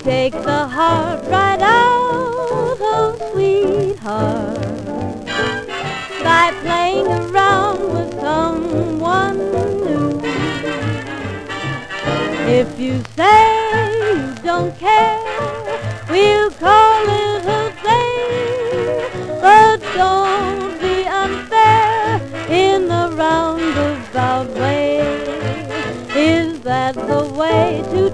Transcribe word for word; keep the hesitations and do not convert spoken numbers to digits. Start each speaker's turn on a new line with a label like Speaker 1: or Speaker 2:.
Speaker 1: take the heart right out of sweetheart by playing around with someone new. If you say you don't care, we'll call it a day, but don't be unfair in the roundabout way. Is that the way to